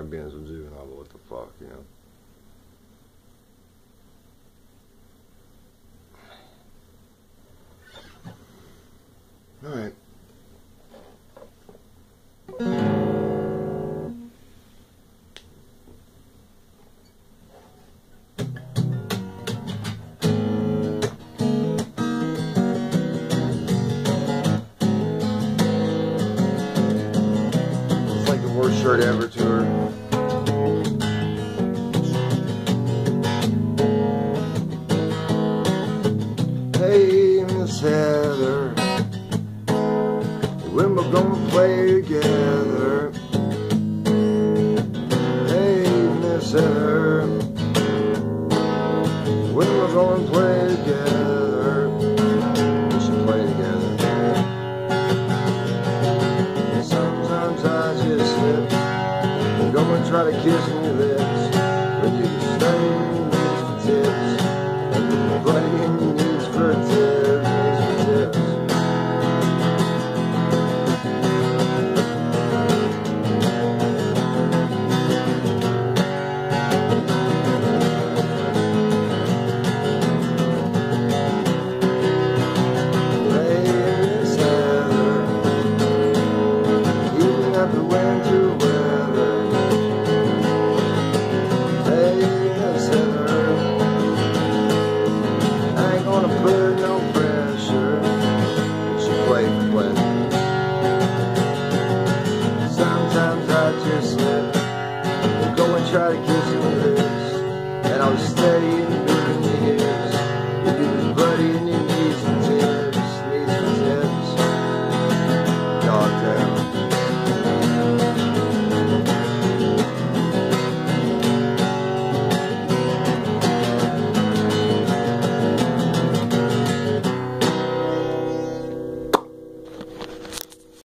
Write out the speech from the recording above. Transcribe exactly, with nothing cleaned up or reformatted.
I'm being some juvenile, but what the fuck, you know? Alright. It's like the worst shirt ever to her. Hey, Miss Heather, when we're gonna play together? Hey, Miss Heather, when we're gonna play together? We should play together. Sometimes I just slip and go and try to kiss me lips.